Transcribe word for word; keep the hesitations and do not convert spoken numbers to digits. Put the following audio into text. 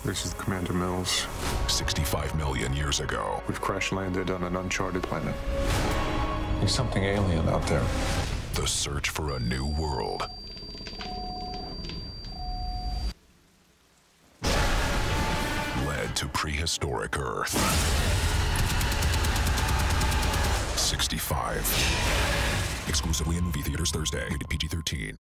This is Commander Mills. sixty-five million years ago. We've crash landed on an uncharted planet. There's something alien out there. The search for a new world. Led to prehistoric Earth. sixty-five. Exclusively in movie theaters Thursday. Rated P G thirteen.